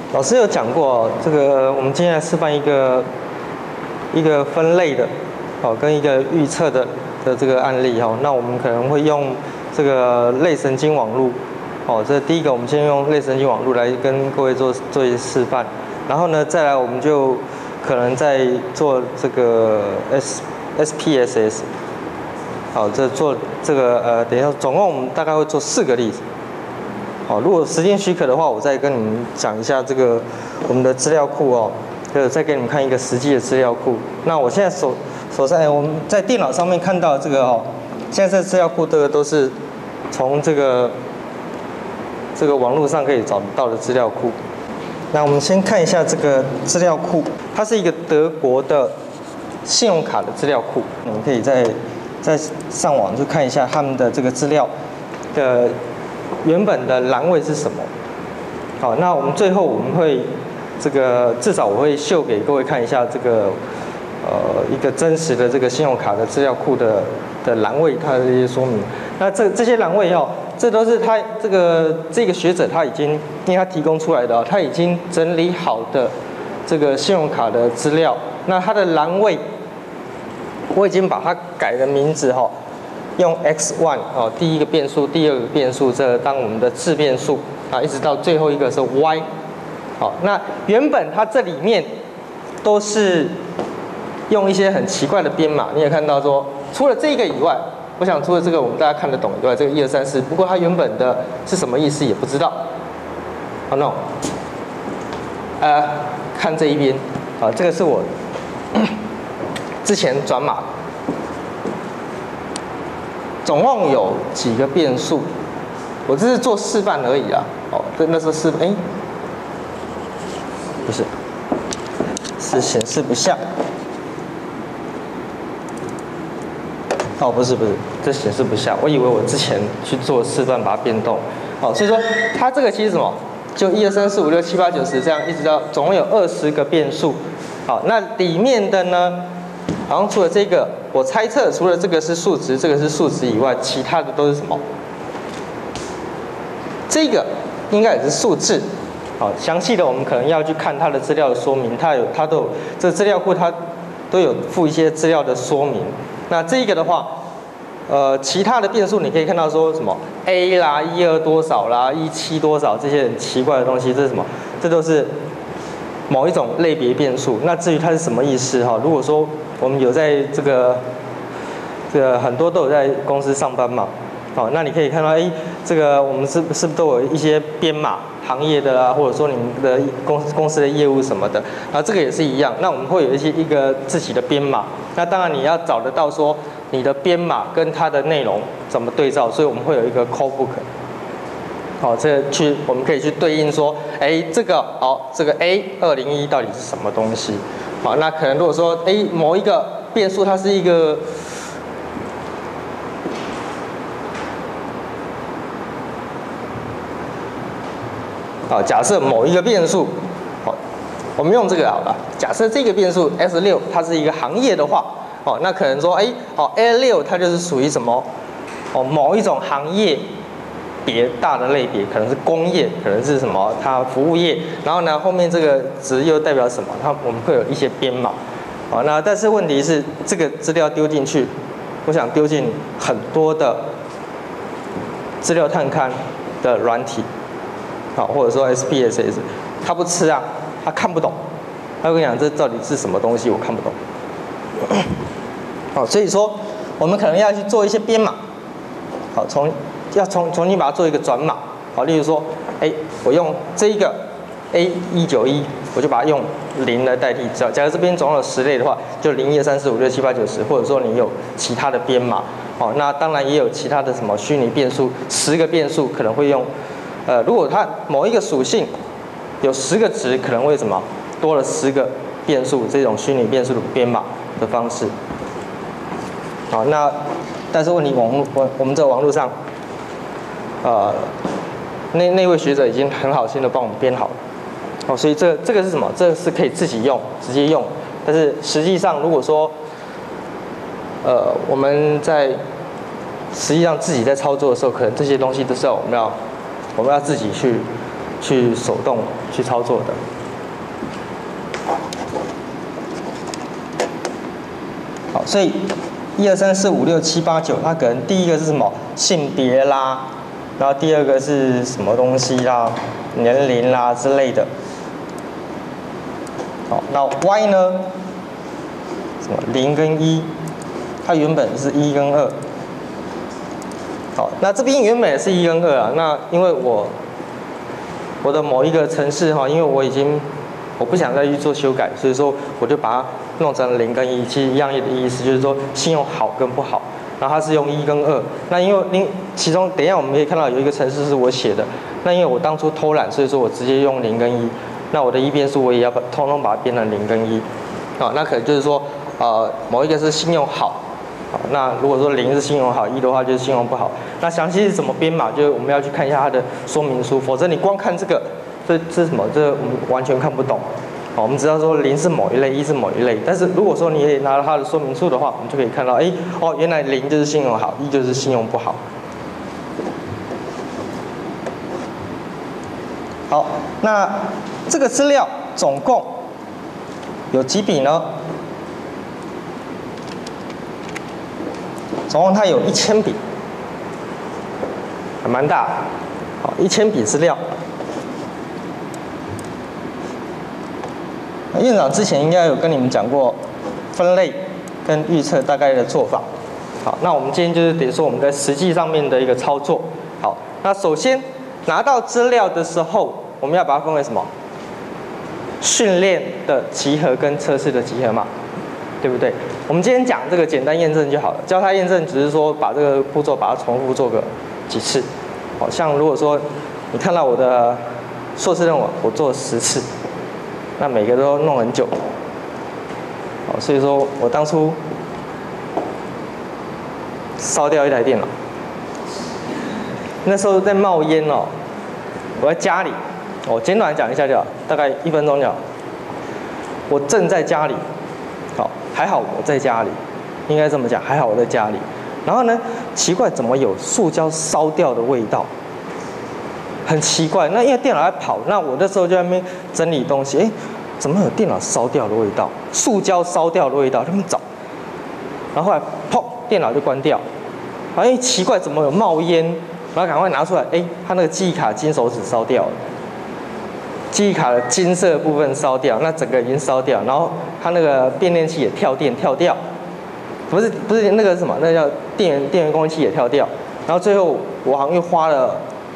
老师有讲过，这个我们今天来示范一个分类的，跟一个预测的这个案例哈。那我们可能会用这个类神经网络，这第一个我们先用类神经网络来跟各位做一些示范，然后呢，再来我们就可能再做这个 SPSS， 这做这个等一下，总共我们大概会做4个例子。如果时间许可的话，我再跟你们讲一下这个我们的资料库哦，再给你们看一个实际的资料库。那我现在手上我们在电脑上面看到这个现在这资料库这个都是从这个网络上可以找到的资料库。那我们先看一下这个资料库，它是一个德国的信用卡的资料库，你们可以再上网去看一下他们的这个资料的原本的栏位是什么。好，那我们最后我们会至少我会秀给各位看一下这个一个真实的这个信用卡的资料库的栏位，它的一些说明。那这些栏位这都是他这个学者他已经因为他提供出来的他已经整理好的这个信用卡的资料。那它的栏位我已经把它改了名字用 x1 第一个变数、第二个变数这当我们的自变数一直到最后一个是 y。好，那原本它这里面都是用一些很奇怪的编码，你也看到说，除了这个以外，我想除了这个我们大家看得懂以外，这个1、2、3、4，不过它原本的是什么意思也不知道。好 ，no， 看这一边，这个是我之前转码。总共有几个变数？我这是做示范而已啦。那是示范，不是，是显示不下。不是，这显示不下。我以为我之前去做示范把它变动。所以说它这个其实什么？就1、2、3、4、5、6、7、8、9、10这样一直到总共有20个变数。好，那里面的呢？好像除了这个，我猜测除了这个是数值，这个是数值以外，其他的都是什么？这个应该也是数字。好，详细的我们可能要去看它的资料的说明，它都有这资料库它都有附一些资料的说明。那这个的话，其他的变数你可以看到说什么 a 啦、12多少啦、17多少这些很奇怪的东西，这是什么？这都是某一种类别变数。那至于它是什么意思如果说我们有在这个很多都有在公司上班嘛，那你可以看到，这个我们是不是都有一些编码，行业的啊，或者说你们的公司的业务什么的，这个也是一样。那我们会有一个自己的编码，那当然你要找得到说你的编码跟它的内容怎么对照，所以我们会有一个 code book。我们可以去对应说，这个A201到底是什么东西？好，那可能如果说某一个变数它是一个假设某一个变数，我们用这个好了。假设这个变数 S6 它是一个行业的话，那可能说A6 它就是属于什么？某一种行业别大的类别，可能是工业，可能是什么它服务业，然后呢后面这个值又代表什么？我们会有一些编码。那但是问题是这个资料丢进去，我想丢进很多的资料探勘的软体，或者说 SPSS， 它不吃啊，它看不懂，它会讲这到底是什么东西，我看不懂。所以说我们可能要去做一些编码，要重新把它做一个转码。例如说，我用这一个 A191， 我就把它用0来代替。假如这边总共有10类的话，就0、1、2、3、4、5、6、7、8、9、10，或者说你有其他的编码。那当然也有其他的什么虚拟变数，10个变数可能会用。如果它某一个属性有10个值，可能会什么多了10个变数，这种虚拟变数的编码的方式。那但是问题我们这个网络上，那位学者已经很好心的帮我们编好了。所以这个是什么？这个是可以自己用，直接用。但是实际上如果说，我们实际上自己在操作的时候，可能这些东西都是我们要自己去去手动去操作的。好，所以1、2、3、4、5、6、7、8、9，它可能第一个是什么性别啦，然后第二个是什么东西啦，年龄啦之类的。好，那 Y 呢？什么0跟1，它原本是1跟2。好，那这边原本也是1跟2啊。那因为我的某一个程式哈，因为我不想再去做修改，所以说我就把它弄成0跟1，其实一样的意思，就是说信用好跟不好。然后它是用1跟2，那因为其中等一下我们可以看到有一个程式是我写的，那因为我当初偷懒，所以说我直接用0跟1，那我的1变数我也要通通把它变成0跟1，好，那可能就是说某一个是信用好，好，那如果说0是信用好，1的话就是信用不好，那详细是怎么编码，就是我们要去看一下它的说明书，否则你光看这个，这是什么？这我们完全看不懂。好，我们知道说0是某一类，1是某一类，但是如果说你也拿到它的说明书的话，我们就可以看到，原来0就是信用好，1就是信用不好。好，那这个资料总共有几笔呢？总共它有1000笔，还蛮大的。好，1000笔资料。院长之前应该有跟你们讲过分类跟预测大概的做法。好，那我们今天就是等于说我们在实际上面的一个操作。好，那首先拿到资料的时候，我们要把它分为什么？训练的集合跟测试的集合嘛，对不对？我们今天讲这个简单验证就好了，交叉验证只是说把这个步骤把它重复做个几次。好，像如果说你看到我的硕士论文，我做了10次。那每个都弄很久，好，所以说我当初烧掉一台电脑，那时候在冒烟哦，我在家里，我简短讲一下就好，大概1分钟就好。我正在家里，好，还好我在家里，应该这么讲，还好我在家里。然后呢，奇怪怎么有塑胶烧掉的味道？很奇怪，那因为电脑在跑，那我那时候就在那边整理东西，怎么有电脑烧掉的味道？塑胶烧掉的味道，他们找，然后后来砰，电脑就关掉，奇怪怎么有冒烟？然后赶快拿出来，它那个记忆卡金手指烧掉了，记忆卡的金色部分烧掉，那整个已经烧掉，然后它那个变电器也跳电跳掉，不是那个是什么？那个叫电源供应器也跳掉，然后最后我好像又花了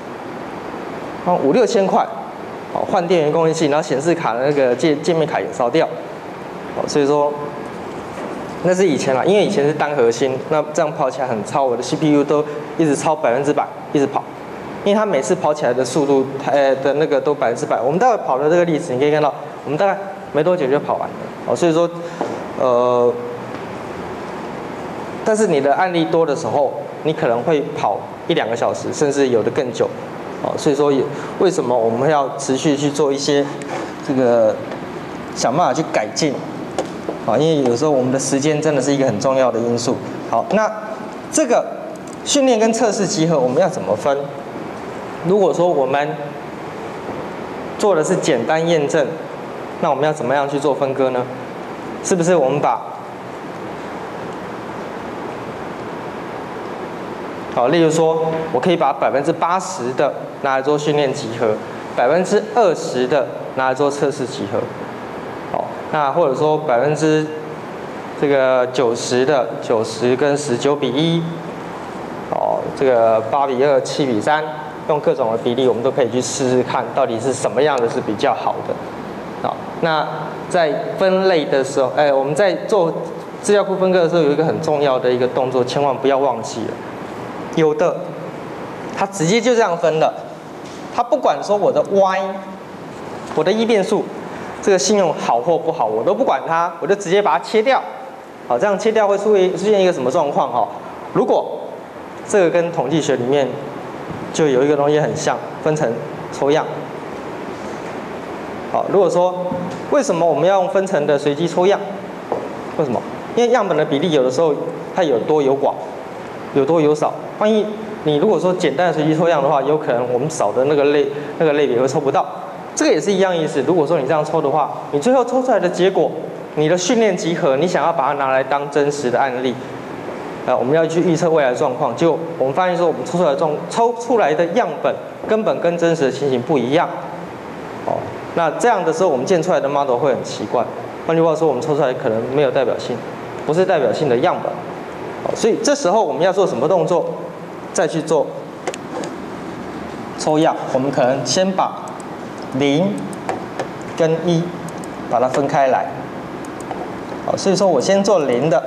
5、6千块，好，换电源供应器，然后显示卡的那个界面卡也烧掉，好，所以说那是以前啦，因为以前是单核心，那这样跑起来很超，我的 CPU 都一直超100%，一直跑，因为它每次跑起来的速度，的那个都100%。我们待会跑的这个例子，你可以看到，我们大概没多久就跑完了，哦，所以说，但是你的案例多的时候，你可能会跑1、2个小时，甚至有的更久。所以说为什么我们要持续去做一些这个想办法去改进？因为有时候我们的时间真的是一个很重要的因素。好，那这个训练跟测试集合我们要怎么分？如果说我们做的是简单验证，那我们要怎么样去做分割呢？是不是我们好，例如说，我可以把80%的拿来做训练集合，20%的拿来做测试集合，好，那或者说90%的90跟19比1，这个8比2、7比3，用各种的比例，我们都可以去试试看，到底是什么样的是比较好的。好，那在分类的时候，我们在做资料库分割的时候，有一个很重要的一个动作，千万不要忘记了。有的，它直接就这样分了，它不管说我的 Y， 我的1变数，这个信用好或不好，我都不管它，我就直接把它切掉。好，这样切掉会出现一个什么状况？如果这个跟统计学里面就有一个东西很像，分层抽样。好，如果说为什么我们要用分层的随机抽样？为什么？因为样本的比例有的时候它有多有寡。 有多有少。万一你如果说简单的随机抽样的话，有可能我们少的那个类别会抽不到。这个也是一样意思。如果说你这样抽的话，你最后抽出来的结果，你的训练集合，你想要把它拿来当真实的案例，我们要去预测未来的状况，就我们发现说，我们抽出来的样本根本跟真实的情形不一样。哦，那这样的时候，我们建出来的 model 会很奇怪。换句话说，我们抽出来可能没有代表性，不是代表性的样本。所以这时候我们要做什么动作？再去做抽样。我们可能先把0跟1把它分开来。好，所以说我先做0的。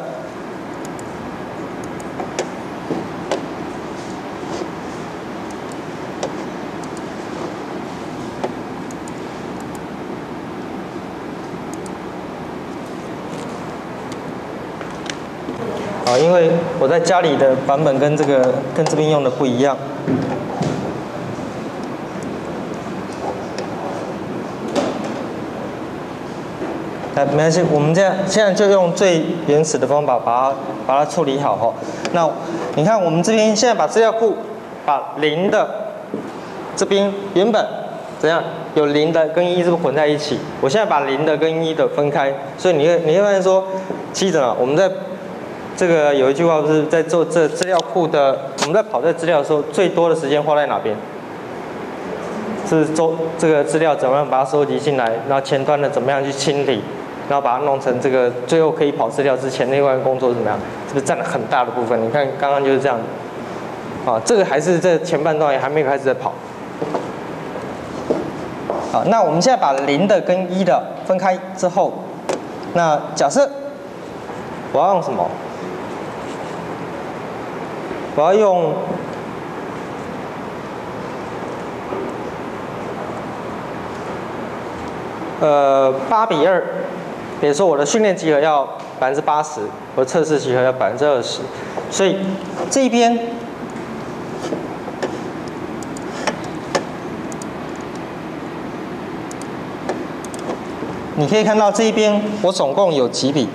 因为我在家里的版本跟这边用的不一样。没关系，我们现在就用最原始的方法把它处理好哈。那你看我们这边现在把资料库把0的这边原本怎样有0的跟1是不是混在一起？我现在把0的跟1的分开，所以你会发现说，记着啊，我们在这个有一句话不是在做这资料库的，我们在跑这资料的时候，最多的时间花在哪边？是做这个资料怎么样把它收集进来，然后前端的怎么样去清理，然后把它弄成这个最后可以跑资料之前那段工作是怎么样？是不是占了很大的部分？你看刚刚就是这样，这个还是这前半段也还没有开始在跑。好，那我们现在把0的跟1的分开之后，那假设我要用什么？我要用8:2，比如说我的训练集合要80%，我的测试集合要20%，所以这边你可以看到这一边我总共有几笔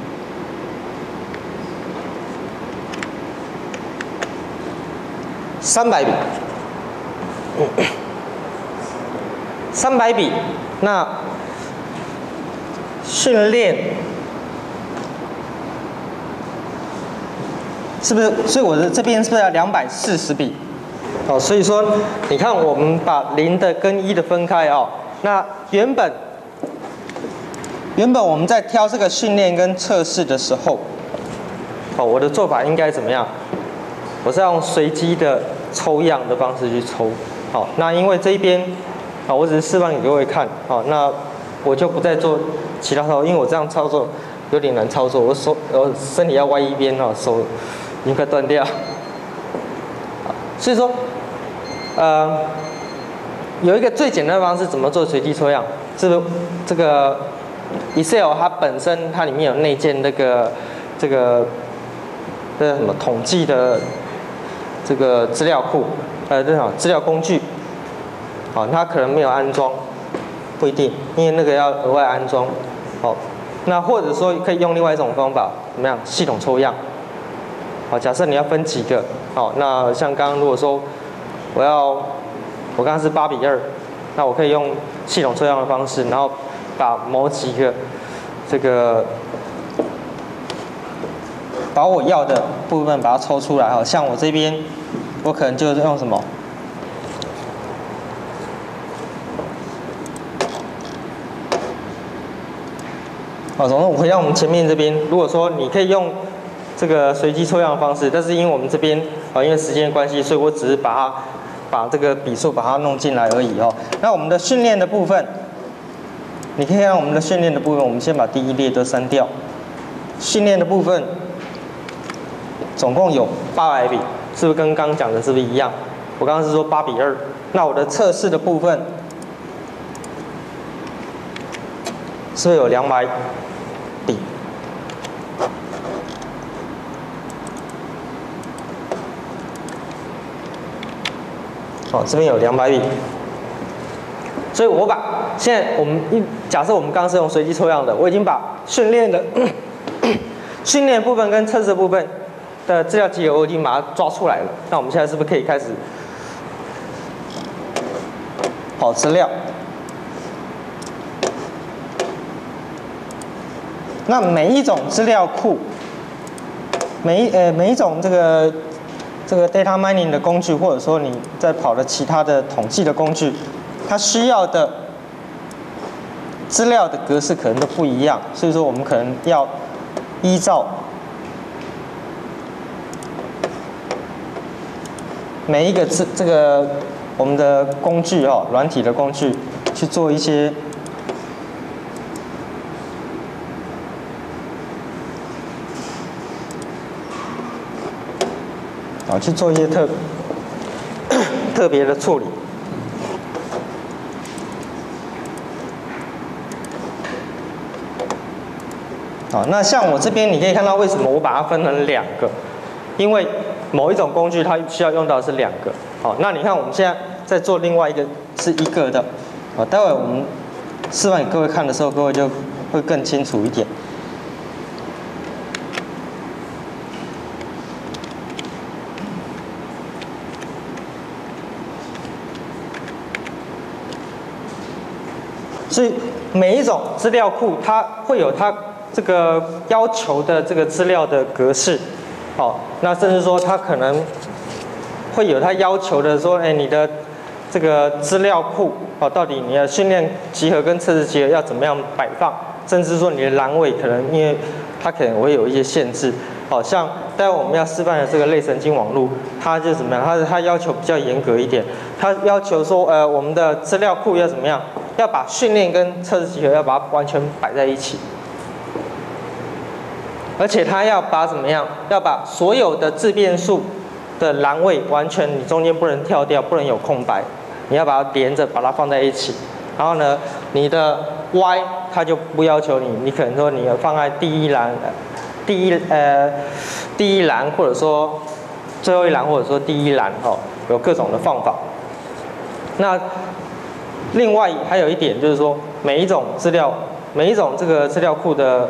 ？300笔，300笔。那训练是不是？所以我的这边是不是要240笔？哦，所以说你看我们把0的跟1的分开哦。那原本我们在挑这个训练跟测试的时候，我的做法应该怎么样？我是要用随机的抽样的方式去抽。好，那因为这一边我只是示范给各位看。好，那我就不再做其他操作，因为我这样操作有点难操作，我身体要歪一边手已经快断掉。所以说，有一个最简单的方式，怎么做随机抽样？是不是这个 Excel 它本身它里面有内建这个什么统计的这个资料库，这种资料工具，好，它可能没有安装，不一定，因为那个要额外安装，好，那或者说可以用另外一种方法，怎么样？系统抽样，好，假设你要分几个，好，那像刚刚如果说我刚刚是8:2，那我可以用系统抽样的方式，然后把某几个这个把我要的部分把它抽出来，好，像我这边我可能就是用什么？好，总之我回到我们前面这边，如果说你可以用这个随机抽样的方式，但是因为我们这边因为时间的关系，所以我只是把这个笔数把它弄进来而已哦。那我们的训练的部分，你可以看我们的训练的部分，我们先把第一列都删掉。训练的部分总共有800笔，是不是跟刚刚讲的是不是一样？我刚刚是说8:2，那我的测试的部分是不是有200笔？好，这边有200笔，所以我把现在假设我们刚刚是用随机抽样的，我已经把训练的训练部分跟测试部分的资料集合我已经把它抓出来了，那我们现在是不是可以开始跑资料？那每一种资料库，每一种这个 data mining 的工具，或者说你在跑的其他的统计的工具，它需要的资料的格式可能都不一样，所以说我们可能要依照每一个这个我们的工具软体的工具去做一些去做一些特别的处理。好，那像我这边你可以看到为什么我把它分成两个，因为某一种工具它需要用到的是两个。好，那你看我们现在在做另外一个是一个的，好，待会我们示范给各位看的时候，各位就会更清楚一点。所以每一种资料库它会有它这个要求的这个资料的格式，好，那甚至说它可能会有它要求的说，你的这个资料库，到底你的训练集合跟测试集合要怎么样摆放，甚至说你的栏位可能因为它可能会有一些限制，好像待会我们要示范的这个类神经网络，它就怎么样？它要求比较严格一点，它要求说，我们的资料库要怎么样？要把训练跟测试集合要把它完全摆在一起，而且它要把怎么样？要把所有的自变数的栏位完全你中间不能跳掉，不能有空白，你要把它连着，把它放在一起。然后呢，你的 Y 它就不要求你可能说你放在第一栏，第一栏，或者说最后一栏，或者说第一栏，有各种的放法。那另外还有一点就是说，每一种这个资料库的，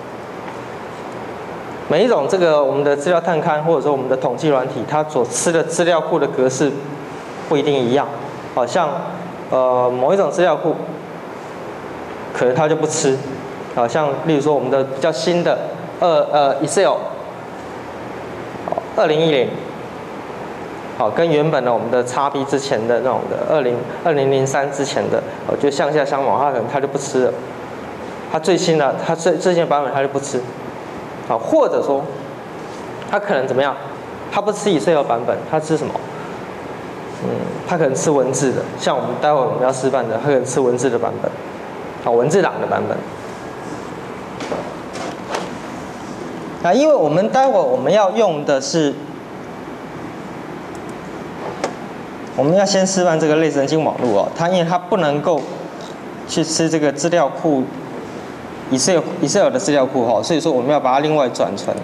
每一种这个我们的资料探勘或者说我们的统计软体，它所吃的资料库的格式不一定一样。好像某一种资料库可能它就不吃，好像例如说我们的比较新的Excel 2010。好，跟原本的我们的 XP 之前的那种的2003之前的，就向下相往，它可能它就不吃了。它最新的，它最新的版本它就不吃。好，或者说它可能怎么样？它不吃 Excel 版本，它吃什么？它可能吃文字的，像我们待会我们要示范的，它可能吃文字的版本，好，文字档的版本。因为我们待会我们要用的是。我们要先示范这个类神经网络它因为它不能够去吃这个资料库 Excel 的资料库所以说我们要把它另外转存。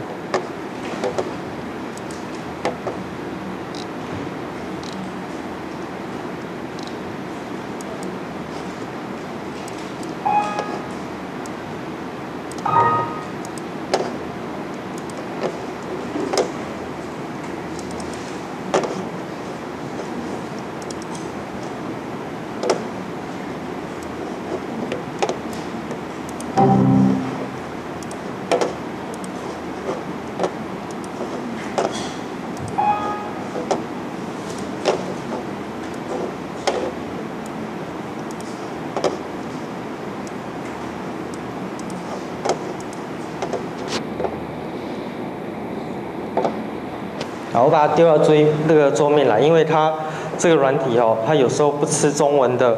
好，我把它丢到这个桌面来，因为它这个软体它有时候不吃中文的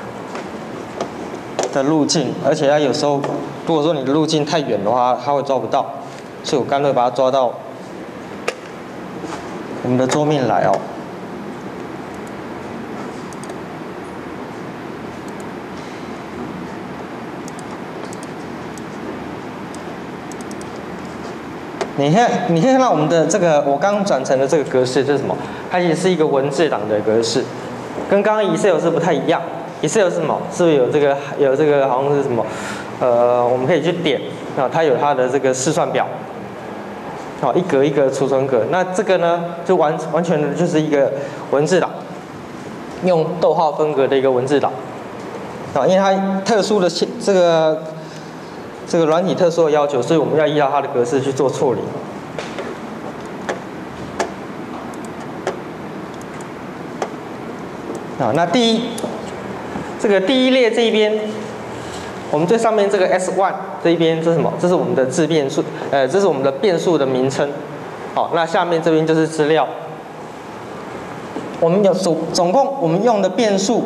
路径，而且它有时候如果说你的路径太远的话，它会抓不到，所以我干脆把它抓到我们的桌面来你可以看到我们的这个我刚转成的这个格式，这是什么？它其实是一个文字档的格式，跟刚刚 Excel 是不太一样。Excel 是什么？是不是有这个好像是什么？我们可以去点它有它的这个试算表。 好，一格一格储存格。那这个呢，就完全的就是一个文字档，用逗号分隔的一个文字档。啊，因为它特殊的这个软体特殊的要求，所以我们要依照它的格式去做处理。啊，那第一列这一边，我们最上面这个 S1 这一边这是什么？这是我们的自变数，这是我们的变数的名称。好，那下面这边就是资料。我们有总共我们用的变数，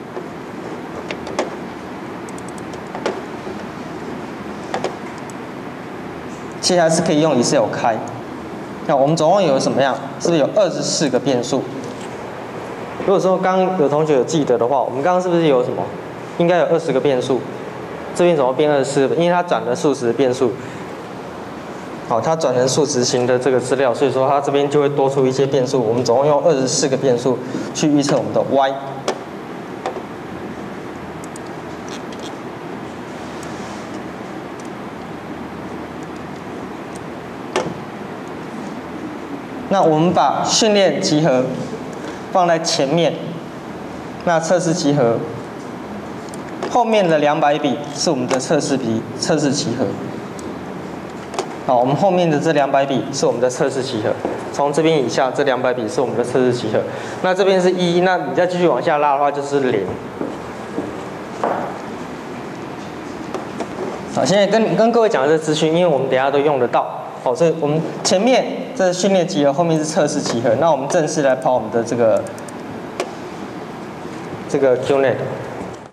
接下来是可以用 Excel 开。那我们总共有什么样？是不是有24个变数？如果说刚有同学有记得的话，我们刚刚是不是有什么？应该有20个变数。这边怎么变24个？因为它转了数值变数。好，它转成数值型的这个资料，所以说它这边就会多出一些变数。我们总共用24个变数去预测我们的 Y。那我们把训练集合放在前面，那测试集合后面的200笔是我们的测试集合。好，我们后面的这200笔是我们的测试集合，从这边以下这200笔是我们的测试集合。那这边是1，那你再继续往下拉的话就是0。好，现在跟各位讲的这资讯，因为我们等一下都用得到。好，所以我们前面这是训练集合，后面是测试集合。那我们正式来跑我们的这个 QNet。